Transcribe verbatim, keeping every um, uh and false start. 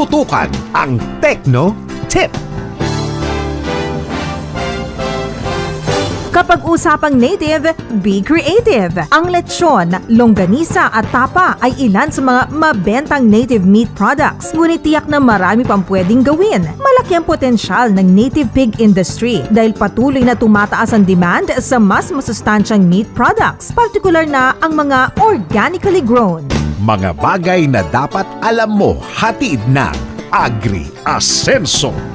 tutukan ang Techno Tip. Kapag usapang native, be creative. Ang lechon, longganisa at tapa ay ilan sa mga mabentang native meat products. Ngunit tiyak na marami pang pwedeng gawin. Malaki ang potensyal ng native pig industry dahil patuloy na tumataas ang demand sa mas masustansyang meat products, partikular na ang mga organically grown. Mga bagay na dapat alam mo, hatid ng AgriAsenso